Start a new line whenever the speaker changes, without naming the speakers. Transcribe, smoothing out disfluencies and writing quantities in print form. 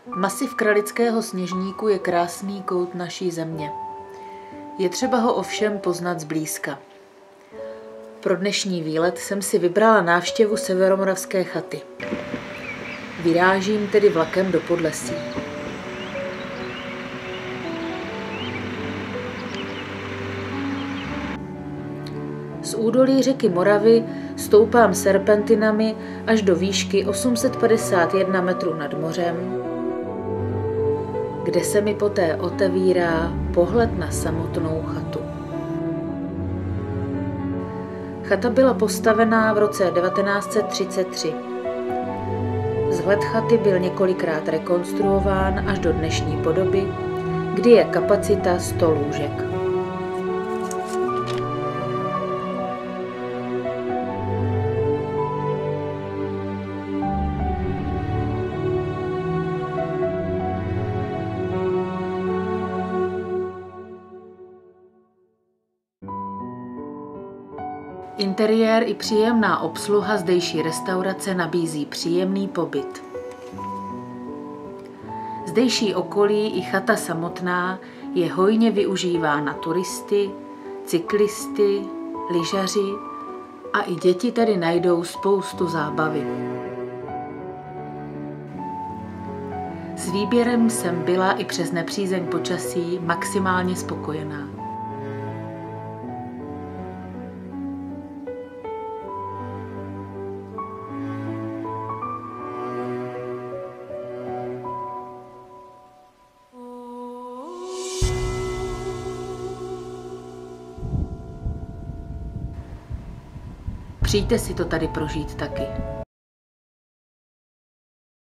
Masiv Kralického Sněžníku je krásný kout naší země. Je třeba ho ovšem poznat zblízka. Pro dnešní výlet jsem si vybrala návštěvu Severomoravské chaty. Vyrážím tedy vlakem do Podlesí. Z údolí řeky Moravy stoupám serpentinami až do výšky 851 metrů nad mořem, kde se mi poté otevírá pohled na samotnou chatu. Chata byla postavená v roce 1933. Vzhled chaty byl několikrát rekonstruován až do dnešní podoby, kdy je kapacita 100 lůžek. Interiér i příjemná obsluha zdejší restaurace nabízí příjemný pobyt. Zdejší okolí i chata samotná je hojně využívána turisty, cyklisty, lyžaři a i děti tady najdou spoustu zábavy. S výběrem jsem byla i přes nepřízeň počasí maximálně spokojená. Přijďte si to tady prožít taky.